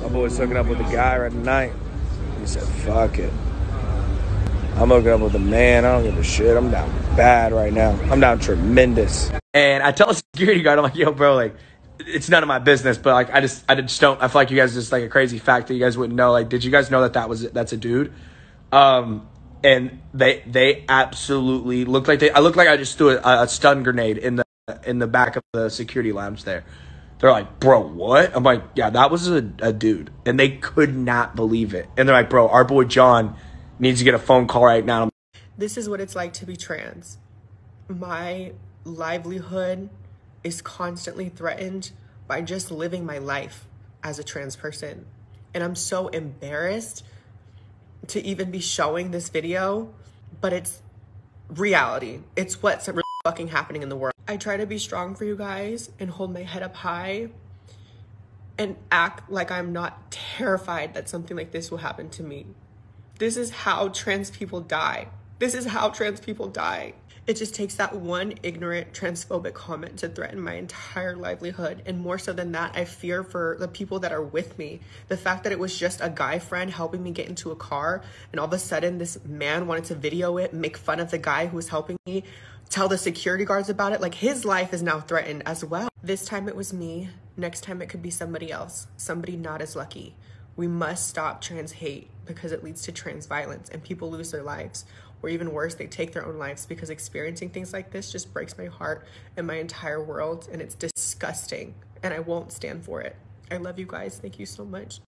My boy's hooking up with a guy right tonight. He said, fuck it. I'm hooking up with a man. I don't give a shit. I'm down bad right now. I'm down tremendous. And I tell a security guard, I'm like, yo, bro, like, it's none of my business, but like, I just don't, I feel like you guys just like a crazy fact that you guys wouldn't know. Like, did you guys know that's a dude? And they absolutely looked like I looked like I just threw a stun grenade in the back of the security lounge there. They're like, bro, what? I'm like, yeah, that was a dude. And they could not believe it. And they're like, bro, our boy John needs to get a phone call right now. This is what it's like to be trans. My livelihood is constantly threatened by just living my life as a trans person. And I'm so embarrassed to even be showing this video, but it's reality. It's what's really fucking happening in the world. I try to be strong for you guys and hold my head up high and act like I'm not terrified that something like this will happen to me. This is how trans people die. This is how trans people die. It just takes that one ignorant transphobic comment to threaten my entire livelihood. And more so than that, I fear for the people that are with me. The fact that it was just a guy friend helping me get into a car, and all of a sudden this man wanted to video it, make fun of the guy who was helping me, tell the security guards about it. Like, his life is now threatened as well. This time it was me. Next time it could be somebody else, somebody not as lucky. We must stop trans hate because it leads to trans violence and people lose their lives. Or even worse, they take their own lives, because experiencing things like this just breaks my heart and my entire world, and it's disgusting, and I won't stand for it. I love you guys. Thank you so much.